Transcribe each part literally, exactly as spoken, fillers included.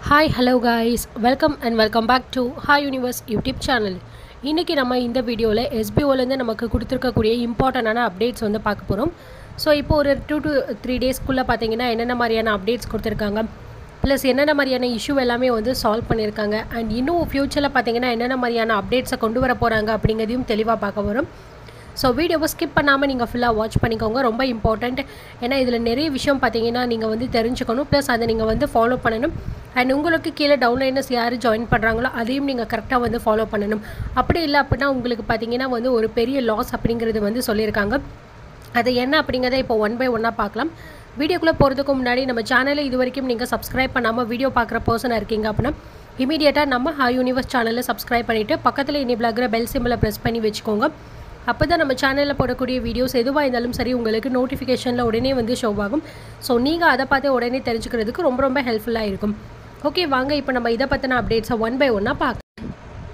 Hi, hello guys. Welcome and welcome back to Hi Universe YouTube channel. இன்னைக்கு நம்ம இந்த வீடியோல S B O ல இருந்து நமக்கு கொடுத்திருக்கக்கூடிய இம்பார்ட்டன்ட்டான அப்டேட்ஸ் வந்து பார்க்க போறோம். சோ இப்போ ஒரு two to three days குள்ள பாத்தீங்கன்னா என்னென்ன மாதிரியான அப்டேட்ஸ் கொடுத்திருக்காங்க. ப்ளஸ் என்னென்ன மாதிரியான இஷ்யூ எல்லாமே வந்து சால்வ் பண்ணிருக்காங்க. and இன்னும் ஃபியூச்சர்ல பாத்தீங்கன்னா என்னென்ன மாதிரியான அப்டேட்ஸை கொண்டு வர போறாங்க அப்படிங்கறதையும் தெளிவா பார்க்க போறோம். ஸோ வீடியோவை ஸ்கிப் பண்ணாமல் நீங்கள் ஃபுல்லாக வாட்ச் பண்ணிக்கோங்க. ரொம்ப இம்பார்ட்டண்ட். ஏன்னா இதில் நிறைய விஷயம் பார்த்தீங்கன்னா நீங்கள் வந்து தெரிஞ்சுக்கணும். ப்ளஸ் அதை நீங்கள் வந்து ஃபாலோ பண்ணணும். அண்ட் உங்களுக்கு கீழே டவுன்லைனர்ஸ் யார் ஜாயின் பண்ணுறாங்களோ அதையும் நீங்கள் கரெக்டாக வந்து ஃபாலோ பண்ணணும். அப்படி இல்லை அப்படின்னா உங்களுக்கு பார்த்தீங்கன்னா வந்து ஒரு பெரிய லாஸ் அப்படிங்கிறது வந்து சொல்லியிருக்காங்க. அது என்ன அப்படிங்கிறத இப்போ ஒன் பை ஒன்னாக பார்க்கலாம். வீடியோக்குள்ளே போகிறதுக்கு முன்னாடி நம்ம சேனலில் இது வரைக்கும் நீங்கள் சப்ஸ்கிரைப் பண்ணாமல் வீடியோ பார்க்குற பர்சனாக இருக்கீங்க அப்படின்னா இமீடியட்டாக நம்ம ஹை யூனிவர்ஸ் சேனலில் சப்ஸ்கிரைப் பண்ணிவிட்டு பக்கத்தில் எனேபிள் ஆகிற பெல் சிம்பிளை ப்ரெஸ் பண்ணி வச்சுக்கோங்க. அப்போ தான் நம்ம சேனலில் போடக்கூடிய வீடியோஸ் எதுவாக இருந்தாலும் சரி உங்களுக்கு நோட்டிஃபிகேஷனில் உடனே வந்து ஷோ ஆகும். ஸோ நீங்கள் அதை பார்த்து உடனே தெரிஞ்சுக்கிறதுக்கு ரொம்ப ரொம்ப ஹெல்ப்ஃபுல்லாக இருக்கும். ஓகே, வாங்க இப்போ நம்ம இதை பற்றின அப்டேட்ஸை ஒன் பை ஒன்னாக பார்க்கலாம்.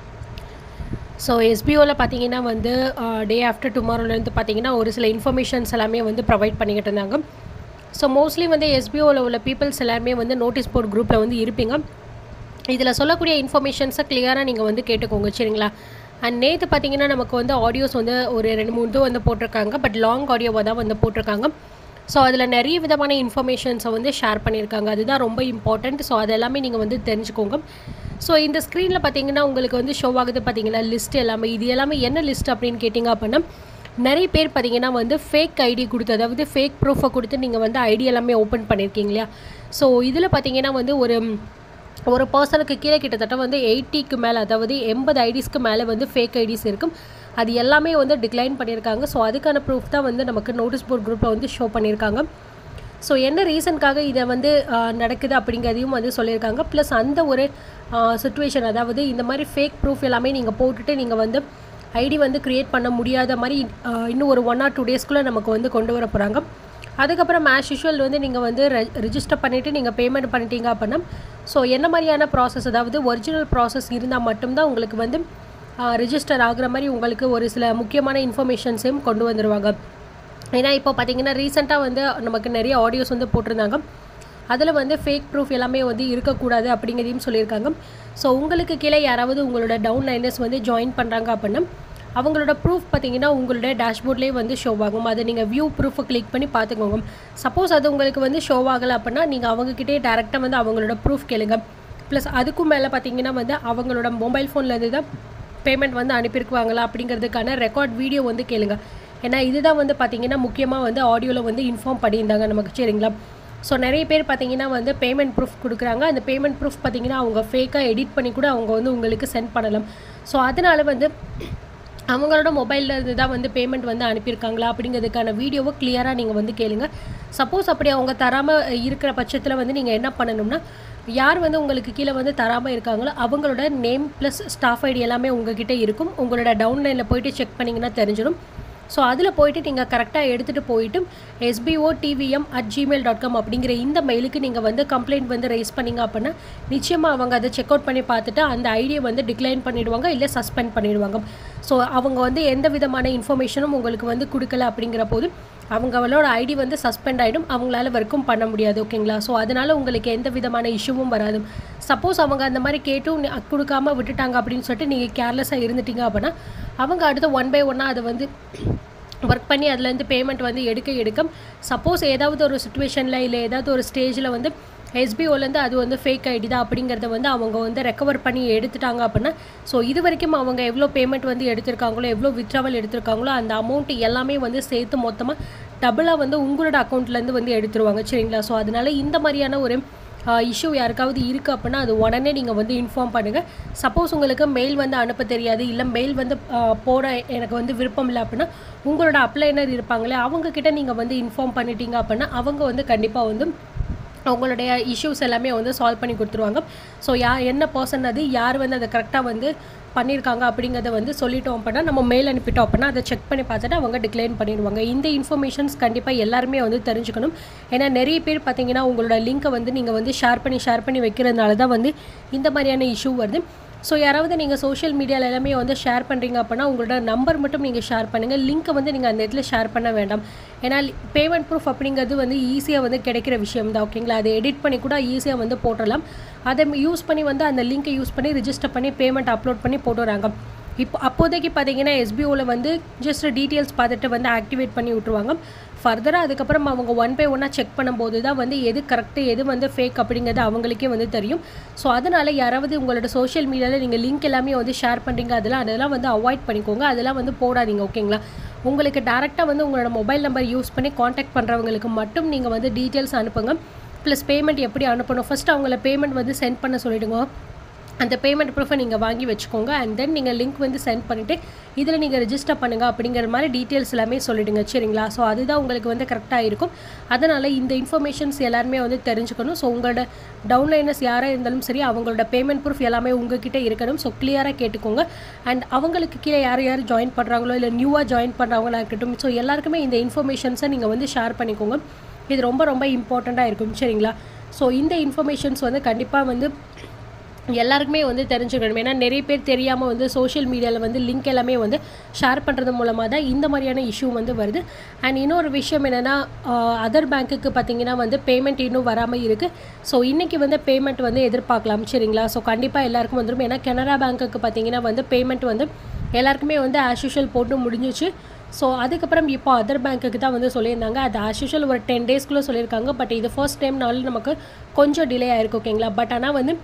ஸோ S B O ல பார்த்தீங்கன்னா வந்து டே ஆஃப்டர் டுமாரோலேருந்து பார்த்தீங்கன்னா ஒரு சில இன்ஃபர்மேஷன்ஸ் எல்லாமே வந்து ப்ரொவைட் பண்ணிக்கிட்டு இருந்தாங்க. ஸோ மோஸ்ட்லி வந்து S B O ல உள்ள பீப்புள்ஸ் எல்லாருமே வந்து நோட்டீஸ் போர்ட் குரூப்பில் வந்து இருப்பீங்க. இதில் சொல்லக்கூடிய இன்ஃபர்மேஷன்ஸை கிளியராக நீங்கள் வந்து கேட்டுக்கோங்க, சரிங்களா? அண்ட் நேற்று பார்த்தீங்கன்னா நமக்கு வந்து ஆடியோஸ் வந்து ஒரு ரெண்டு மூணு வந்து போட்டிருக்காங்க. பட் லாங் ஆடியோவாக தான் வந்து போட்டிருக்காங்க. ஸோ அதில் நிறைய விதமான இன்ஃபர்மேஷன்ஸை வந்து ஷேர் பண்ணியிருக்காங்க. அதுதான் ரொம்ப இம்பார்ட்டண்ட். ஸோ அது எல்லாமே நீங்கள் வந்து தெரிஞ்சுக்கோங்க. ஸோ இந்த ஸ்க்ரீனில் பார்த்தீங்கன்னா உங்களுக்கு வந்து ஷோ ஆகுது பார்த்தீங்களா லிஸ்ட் எல்லாமே. இது எல்லாமே என்ன லிஸ்ட் அப்படின்னு கேட்டிங்க அப்படின்னா நிறைய பேர் பார்த்தீங்கன்னா வந்து ஃபேக் ஐடி கொடுத்து, அதாவது ஃபேக் ப்ரூஃபை கொடுத்து நீங்கள் வந்து ஐடி எல்லாமே ஓப்பன் பண்ணியிருக்கீங்க இல்லையா? ஸோ இதில் பார்த்தீங்கன்னா வந்து ஒரு ஒரு பர்சனுக்கு கீழே கிட்டத்தட்ட வந்து எயிட்டிக்கு மேலே, அதாவது எண்பது ஐடிஸ்க்கு மேலே வந்து ஃபேக் ஐடிஸ் இருக்கும். அது எல்லாமே வந்து டிக்ளைன் பண்ணியிருக்காங்க. ஸோ அதுக்கான ப்ரூஃப் தான் வந்து நமக்கு நோட்டீஸ் போர்ட் குரூப்பில் வந்து ஷோ பண்ணியிருக்காங்க. ஸோ என்ன ரீசனுக்காக இதை வந்து நடக்குது அப்படிங்கிறதையும் வந்து சொல்லியிருக்காங்க. ப்ளஸ் அந்த ஒரு சுச்சுவேஷன், அதாவது இந்த மாதிரி ஃபேக் ப்ரூஃப் எல்லாமே நீங்கள் போட்டுட்டு நீங்கள் வந்து ஐடி வந்து க்ரியேட் பண்ண முடியாத மாதிரி இன்னும் ஒரு ஒன் ஆர் டூ டேஸ்க்குள்ளே நமக்கு வந்து கொண்டு வர போகிறாங்க. அதுக்கப்புறம் ஆஸ் யூஷுவல் வந்து நீங்கள் வந்து ரெ ரிஜிஸ்டர் பண்ணிவிட்டு நீங்கள் பேமெண்ட் பண்ணிட்டீங்க அப்படின்னா ஸோ என்ன மாதிரியான ப்ராசஸ், அதாவது ஒரிஜினல் ப்ராசஸ் இருந்தால் மட்டும்தான் உங்களுக்கு வந்து ரிஜிஸ்டர் ஆகிற மாதிரி உங்களுக்கு ஒரு சில முக்கியமான இன்ஃபர்மேஷன்ஸையும் கொண்டு வந்துடுவாங்க. ஏன்னா இப்போ பார்த்தீங்கன்னா ரீசெண்டாக வந்து நமக்கு நிறைய ஆடியோஸ் வந்து போட்டிருந்தாங்க. அதில் வந்து ஃபேக் ப்ரூஃப் எல்லாமே வந்து இருக்கக்கூடாது அப்படிங்கிறதையும் சொல்லியிருக்காங்க. ஸோ உங்களுக்கு கீழே யாராவது உங்களோட டவுன் லைனர்ஸ் வந்து ஜாயின் பண்ணுறாங்க அப்படின்னா அவங்களோட ப்ரூஃப் பார்த்தீங்கன்னா உங்களோட டேஷ்போர்ட்லேயே வந்து ஷோ ஆகும். அதை நீங்கள் வியூ ப்ரூஃபை கிளிக் பண்ணி பார்த்துக்கோங்க. சப்போஸ் அது உங்களுக்கு வந்து ஷோ ஆகலை அப்படின்னா நீங்கள் அவங்கக்கிட்டே டேரெக்டாக வந்து அவங்களோட ப்ரூஃப் கேளுங்க. ப்ளஸ் அதுக்கும் மேலே பார்த்தீங்கன்னா வந்து அவங்களோட மொபைல் ஃபோன்லேருந்து தான் பேமெண்ட் வந்து அனுப்பியிருக்குவாங்களா அப்படிங்கிறதுக்கான ரெக்கார்ட் வீடியோ வந்து கேளுங்க. ஏன்னா இதுதான் வந்து பார்த்தீங்கன்னா முக்கியமாக வந்து ஆடியோவில் வந்து இன்ஃபார்ம் பண்ணியிருந்தாங்க நமக்கு, சரிங்களா? ஸோ நிறைய பேர் பார்த்தீங்கன்னா வந்து பேமெண்ட் ப்ரூஃப் கொடுக்குறாங்க. அந்த பேமெண்ட் ப்ரூஃப் பார்த்தீங்கன்னா அவங்க ஃபேக்காக எடிட் பண்ணி கூட அவங்க வந்து உங்களுக்கு சென்ட் பண்ணலாம். ஸோ அதனால் வந்து அவங்களோட மொபைலில் இருந்து தான் வந்து பேமெண்ட் வந்து அனுப்பியிருக்காங்களா அப்படிங்கிறதுக்கான வீடியோவை கிளியராக நீங்கள் வந்து கேளுங்க. சப்போஸ் அப்படி அவங்க தராமல் இருக்கிற பட்சத்தில் வந்து நீங்கள் என்ன பண்ணணும்னா யார் வந்து உங்களுக்கு கீழே வந்து தராமல் இருக்காங்களோ அவங்களோட நேம் ப்ளஸ் ஸ்டாஃப் ஐடி எல்லாமே உங்ககிட்ட இருக்கும். உங்களோட டவுன்லைனில் போய்ட்டு செக் பண்ணிங்கன்னா தெரிஞ்சிடும். ஸோ அதில் போய்ட்டு நீங்கள் கரெக்டாக எடுத்துகிட்டு போயிட்டு S B O T V M at gmail dot com அப்படிங்கிற இந்த மெயிலுக்கு நீங்கள் வந்து கம்ப்ளைண்ட் வந்து ரைஸ் பண்ணிங்க அப்படின்னா நிச்சயமாக அவங்க அதை செக் அவுட் பண்ணி பார்த்துட்டு அந்த ஐடியை வந்து டிக்ளைன் பண்ணிவிடுவாங்க, இல்லை சஸ்பெண்ட் பண்ணிவிடுவாங்க. ஸோ அவங்க வந்து எந்த விதமான இன்ஃபர்மேஷனும் உங்களுக்கு வந்து கொடுக்கல அப்படிங்கிற போது அவங்களோட ஐடி வந்து சஸ்பெண்ட் ஆகிடும். அவங்களால வரைக்கும் பண்ண முடியாது, ஓகேங்களா? ஸோ அதனால் உங்களுக்கு எந்த விதமான இஷ்யூவும் வராது. சப்போஸ் அவங்க அந்த மாதிரி கேட்டும் கொடுக்காமல் விட்டுட்டாங்க அப்படின்னு சொல்லிட்டு நீங்கள் கேர்லெஸ்ஸாக இருந்துட்டீங்க அப்படின்னா அவங்க அடுத்து ஒன் பை ஒன்னாக அதை வந்து ஒர்க் பண்ணி அதுலேருந்து பேமெண்ட் வந்து எடுக்க எடுக்க சப்போஸ் ஏதாவது ஒரு சுச்சுவேஷனில் இல்லை ஏதாவது ஒரு ஸ்டேஜில் வந்து S B O லேருந்து அது வந்து ஃபேக் ஐடி தான் அப்படிங்கிறத வந்து அவங்க வந்து ரெக்கவர் பண்ணி எடுத்துட்டாங்க அப்படின்னா ஸோ இது வரைக்கும் அவங்க எவ்வளோ பேமெண்ட் வந்து எடுத்திருக்காங்களோ எவ்வளோ வித்ட்ராவல் எடுத்திருக்காங்களோ அந்த அமௌண்ட் எல்லாமே வந்து சேர்த்து மொத்தமாக டபுளாக வந்து உங்களோட அக்கௌண்ட்லேருந்து வந்து எடுத்துருவாங்க, சரிங்களா? ஸோ அதனால் இந்த மாதிரியான ஒரு இஷ்யூ யாருக்காவது இருக்குது அப்படின்னா அது உடனே நீங்கள் வந்து இன்ஃபார்ம் பண்ணுங்கள். சப்போஸ் உங்களுக்கு மெயில் வந்து அனுப்ப தெரியாது, இல்லை மெயில் வந்து போட எனக்கு வந்து விருப்பம் இல்லை அப்படின்னா உங்களோட அப்ளைனர் இருப்பாங்களே அவங்கக்கிட்ட நீங்கள் வந்து இன்ஃபார்ம் பண்ணிட்டீங்க அப்படின்னா அவங்க வந்து கண்டிப்பாக வந்து அவங்களுடைய இஷ்யூஸ் எல்லாமே வந்து சால்வ் பண்ணி கொடுத்துருவாங்க. ஸோ யா என்ன பர்சன் அது யார் வந்து அதை கரெக்டாக வந்து பண்ணியிருக்காங்க அப்படிங்கிறத வந்து சொல்லிட்டோம் அப்படின்னா நம்ம மெயில் அனுப்பிட்டோம் அப்படின்னா அதை செக் பண்ணி பார்த்துட்டு அவங்க டிக்ளைன் பண்ணிடுவாங்க. இந்த இன்ஃபர்மேஷன்ஸ் கண்டிப்பாக எல்லாருமே வந்து தெரிஞ்சுக்கணும். ஏன்னா நிறைய பேர் பார்த்தீங்கன்னா உங்களோட லிங்க்கை வந்து நீங்கள் வந்து ஷேர் பண்ணி ஷேர் பண்ணி வைக்கிறதுனால தான் வந்து இந்த மாதிரியான இஷ்யூ வருது. ஸோ யாராவது நீங்கள் சோஷியல் மீடியாவில் எல்லாமே வந்து ஷேர் பண்ணுறீங்க அப்படின்னா உங்களோட நம்பர் மட்டும் நீங்கள் ஷேர் பண்ணுங்கள், லிங்க்கை வந்து நீங்கள் அந்த இடத்துல ஷேர் பண்ண வேண்டாம். ஏன்னா பேமெண்ட் ப்ரூஃப் அப்படிங்கிறது வந்து ஈஸியாக வந்து கிடைக்கிற விஷயம் தான், ஓகேங்களா. அதை எடிட் பண்ணி கூட ஈஸியாக வந்து போட்டுடலாம். அதை யூஸ் பண்ணி வந்து அந்த லிங்க்கை யூஸ் பண்ணி ரிஜிஸ்டர் பண்ணி பேமெண்ட் அப்லோட் பண்ணி போட்டுறாங்க. இப்போ அப்போதைக்கு பார்த்தீங்கன்னா எஸ்பிஓவில் வந்து ஜஸ்ட் டீட்டெயில்ஸ் பார்த்துட்டு வந்து ஆக்டிவேட் பண்ணி விட்ருவாங்க. ஃபர்தராக அதுக்கப்புறம் அவங்க ஒன் பை ஒன்னாக செக் பண்ணும்போது தான் வந்து எது கரெக்டு எது வந்து ஃபேக் அப்படிங்கிறது அவங்களுக்கே வந்து தெரியும். ஸோ அதனால் யாராவது உங்களோட சோஷியல் மீடியாவில் நீங்கள் லிங்க் எல்லாமே வந்து ஷேர் பண்ணுறீங்க அதெல்லாம் அதெல்லாம் வந்து அவாய்ட் பண்ணிக்கோங்க, அதெல்லாம் வந்து போடாதீங்க, ஓகேங்களா. உங்களுக்கு டேரெக்டாக வந்து உங்களோட மொபைல் நம்பர் யூஸ் பண்ணி காண்டாக்ட் பண்ணுறவங்களுக்கு மட்டும் நீங்கள் வந்து டீட்டெயில்ஸ் அனுப்புங்க. ப்ளஸ் பேமெண்ட் எப்படி அனுப்பணும், ஃபஸ்ட்டு அவங்கள பேமெண்ட் வந்து சென்ட் பண்ண சொல்லிவிடுங்க. அந்த பேமெண்ட் ப்ரூஃபை நீங்கள் வாங்கி வச்சுக்கோங்க. அண்ட் தென் நீங்கள் லிங்க் வந்து சென்ட் பண்ணிவிட்டு இதில் நீங்கள் ரிஜிஸ்டர் பண்ணுங்கள் அப்படிங்கிற மாதிரி டீட்டெயில்ஸ் எல்லாமே சொல்லிவிடுங்க, சரிங்களா. ஸோ அதுதான் உங்களுக்கு வந்து கரெக்டாக இருக்கும். அதனால் இந்த இன்ஃபர்மேஷன்ஸ் எல்லாருமே வந்து தெரிஞ்சுக்கணும். ஸோ உங்களோட டவுன்லைனர்ஸ் யாராக இருந்தாலும் சரி அவங்களோட பேமெண்ட் ப்ரூஃப் எல்லாமே உங்ககிட்ட இருக்கணும். ஸோ கிளியராக கேட்டுக்கோங்க. அண்ட் அவங்களுக்கு கீழே யார் யார் ஜாயின் பண்ணுறாங்களோ இல்லை நியூவாக ஜாயின் பண்ணுறவங்களா இருக்கட்டும், ஸோ எல்லாருக்குமே இந்த இன்ஃபர்மேஷன்ஸை நீங்கள் வந்து ஷேர் பண்ணிக்கோங்க. இது ரொம்ப ரொம்ப இம்பார்ட்டண்ட்டாக இருக்கும், சரிங்களா. ஸோ இந்த இன்ஃபர்மேஷன்ஸ் வந்து கண்டிப்பாக வந்து எல்லாருக்குமே வந்து தெரிஞ்சுக்கணும். ஏன்னா நிறைய பேர் தெரியாமல் வந்து சோஷியல் மீடியாவில் வந்து லிங்க் எல்லாமே வந்து ஷேர் பண்ணுறது மூலமாக தான் இந்த மாதிரியான இஷ்யூ வந்து வருது. அண்ட் இன்னொரு விஷயம் என்னென்னா அதர் பேங்க்குக்கு பார்த்திங்கன்னா வந்து பேமெண்ட் இன்னும் வராமல் இருக்குது. ஸோ இன்றைக்கி வந்து பேமெண்ட் வந்து எதிர்பார்க்கலாம், சரிங்களா. ஸோ கண்டிப்பாக எல்லாருக்கும் வந்துடும். ஏன்னா கனரா பேங்க்குக்கு பார்த்திங்கன்னா வந்து பேமெண்ட் வந்து எல்லாருக்குமே வந்து ஆஸ் யூஷுவல் போட்டு முடிஞ்சிச்சு. ஸோ அதுக்கப்புறம் இப்போ அதர் பேங்க்குக்கு தான் வந்து சொல்லியிருந்தாங்க. அது ஆஸ் யூஷுவல் ஒரு டென் டேஸ்க்குள்ளே சொல்லியிருக்காங்க. பட் இது ஃபர்ஸ்ட் டைம்னாலும் நமக்கு கொஞ்சம் டிலே ஆகிருக்கு, ஓகேங்களா. பட் ஆனால் வந்து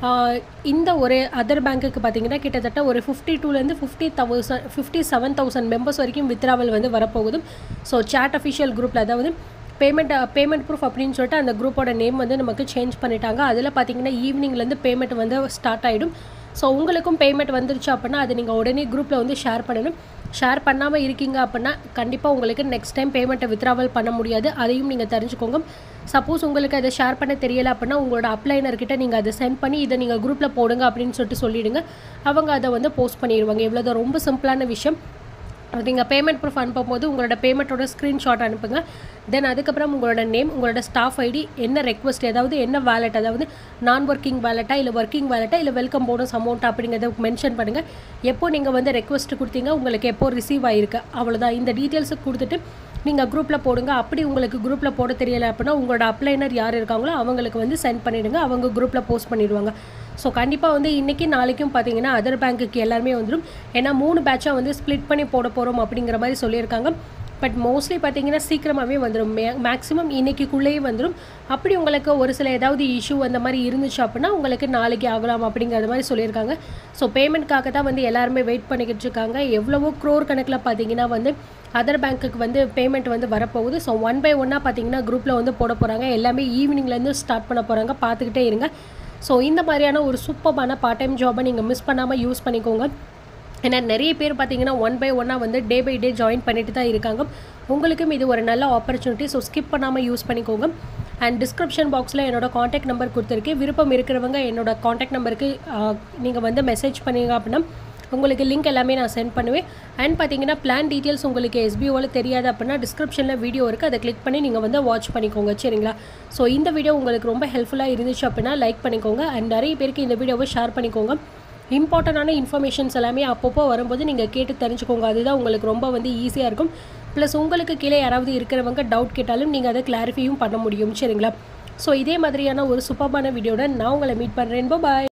இந்த ஒரு அதர் பேங்க்குக்கு பார்த்திங்கன்னா கிட்டத்தட்ட ஒரு ஃபிஃப்டி டூலேருந்து fifty thousand fifty seven thousand members வரைக்கும் வித்ராவல் வந்து வரப்போகுது. ஸோ சாட் அஃபிஷியல் குரூப்பில் அதாவது பேமெண்ட் பேமெண்ட் ப்ரூஃப் அப்படின்னு சொல்லிட்டு அந்த குரூப்போட நேம் வந்து நமக்கு சேஞ்ச் பண்ணிட்டாங்க. அதில் பார்த்திங்கன்னா ஈவினிங்லேருந்து பேமெண்ட் வந்து ஸ்டார்ட் ஆகிடும். ஸோ உங்களுக்கும் பேமெண்ட் வந்துருச்சு அப்படின்னா அது நீங்கள் உடனே குரூப்பில் வந்து ஷேர் பண்ணணும். ஷேர் பண்ணாமல் இருக்கீங்க அப்படின்னா கண்டிப்பாக உங்களுக்கு நெக்ஸ்ட் டைம் பேமெண்ட்டை வித்ராவல் பண்ண முடியாது, அதையும் நீங்கள் தெரிஞ்சுக்கோங்க. சப்போஸ் உங்களுக்கு அதை ஷேர் பண்ண தெரியலை அப்படின்னா உங்களோட அப்ளைனர்கிட்ட நீங்கள் அதை சென்ட் பண்ணி இதை நீங்கள் குரூப்பில் போடுங்க அப்படின்னு சொல்லிட்டு சொல்லிவிடுங்க. அவங்க அதை வந்து போஸ்ட் பண்ணிடுவாங்க. இவ்வளோ ரொம்ப சிம்பிளான விஷயம். நீங்கள் பேமெண்ட் ப்ரூஃப் அனுப்பும்போது உங்களோட பேமெண்ட்டோட ஸ்க்ரீன்ஷாட் அனுப்புங்க. தென் அதுக்கப்புறம் உங்களோட நேம், உங்களோட ஸ்டாஃப் ஐடி, என்ன ரெக்வஸ்ட், அதாவது என்ன வேலெட், அதாவது நான் ஒர்க்கிங் வேலெட்டா இல்லை ஒர்க்கிங் வேலெட்டா இல்லை வெல்கம் போனஸ் அமௌண்ட் அப்படிங்கிறத மென்ஷன் பண்ணுங்கள். எப்போ நீங்கள் வந்து ரெக்வஸ்ட் கொடுத்தீங்க, உங்களுக்கு எப்போ ரிசீவ் ஆகிருக்கு, அவ்வளோதான். இந்த டீட்டெயில்ஸை கொடுத்துட்டு நீங்கள் குரூப்பில் போடுங்க. அப்படி உங்களுக்கு குரூப்பில் போட தெரியலை அப்படின்னா உங்களோட அப்ளைனர் யார் இருக்காங்களோ அவங்களுக்கு வந்து சென்ட் பண்ணிவிடுங்க. அவங்க குரூப்பில் போஸ்ட் பண்ணிவிடுவாங்க. ஸோ கண்டிப்பாக வந்து இன்றைக்கி நாளைக்கும் பார்த்தீங்கன்னா அதர் பேங்க்குக்கு எல்லாருமே வந்துடும். ஏன்னா மூணு பேட்சாக வந்து ஸ்ப்ளிட் பண்ணி போட போகிறோம் அப்படிங்கிற மாதிரி சொல்லியிருக்காங்க. பட் மோஸ்ட்லி பார்த்தீங்கன்னா சீக்கிரமாகவே வந்துடும். மே மேக்ஸிமம் இன்றைக்கிக்குள்ளேயே வந்துடும். அப்படி உங்களுக்கு ஒரு சில ஏதாவது இஷ்யூ அந்த மாதிரி இருந்துச்சு அப்படின்னா உங்களுக்கு நாளைக்கு ஆகலாம் அப்படிங்கிற மாதிரி சொல்லியிருக்காங்க. ஸோ பேமெண்ட்காக தான் வந்து எல்லாருமே வெயிட் பண்ணிக்கிட்டு இருக்காங்க. எவ்வளவோ க்ரோர் கணக்கில் பார்த்தீங்கன்னா வந்து அதர் பேங்க்குக்கு வந்து பேமெண்ட் வந்து வரப்போகுது. ஸோ ஒன் பை ஒன்னாக பார்த்தீங்கன்னா குரூப்பில் வந்து போட போகிறாங்க. எல்லாமே ஈவினிங்லேருந்து ஸ்டார்ட் பண்ண போகிறாங்க, பார்த்துக்கிட்டே இருங்க. ஸோ இந்த மாதிரியான ஒரு சூப்பரான பார்ட் டைம் ஜாபை நீங்கள் மிஸ் பண்ணாமல் யூஸ் பண்ணிக்கோங்க. ஏன்னா நிறைய பேர் பார்த்தீங்கன்னா ஒன் பை ஒன்னாக வந்து டே பை டே ஜாயின் பண்ணிட்டு தான் இருக்காங்க. உங்களுக்கும் இது ஒரு நல்ல ஆப்பர்ச்சுனிட்டி. ஸோ ஸ்கிப் பண்ணாமல் யூஸ் பண்ணிக்கோங்க. அண்ட் டிஸ்கிரிப்ஷன் பாக்ஸில் என்னோட காண்டாக்ட் நம்பர் கொடுத்துருக்கேன். விருப்பம் இருக்கிறவங்க என்னோட காண்டாக்ட் நம்பருக்கு நீங்கள் வந்து மெசேஜ் பண்ணுங்க அப்படின்னா உங்களுக்கு லிங்க் எல்லாமே நான் சென்ட் பண்ணுவேன். அண்ட் பார்த்தீங்கன்னா பிளான் டீட்டெயில்ஸ் உங்களுக்கு எஸ்பிஓவில் தெரியாது அப்படின்னா டிஸ்கிரிப்ஷனில் வீடியோ இருக்குது, அதை கிளிக் பண்ணி நீங்கள் வந்து வாட்ச் பண்ணிக்கோங்க, சரிங்களா. ஸோ இந்த வீடியோ உங்களுக்கு ரொம்ப ஹெல்ப்ஃபுல்லாக இருந்துச்சு அப்படின்னா லைக் பண்ணிக்கோங்க. அண்ட் நிறைய பேருக்கு இந்த வீடியோவை ஷேர் பண்ணிக்கோங்க. இம்பார்ட்டண்டான இன்ஃபர்மேஷன்ஸ் எல்லாமே அப்பப்போ வரும்போது நீங்கள் கேட்டு தெரிஞ்சுக்கோங்க. அதுதான் உங்களுக்கு ரொம்ப வந்து ஈஸியாக இருக்கும். ப்ளஸ் உங்களுக்கு கீழே யாராவது இருக்கிறவங்க டவுட் கேட்டாலும் நீங்கள் அதை கிளாரிஃபையும் பண்ண முடியும், சரிங்களா. ஸோ இதே மாதிரியான ஒரு சூப்பரான வீடியோட நான் உங்களை மீட் பண்ணுறேன். பாய்.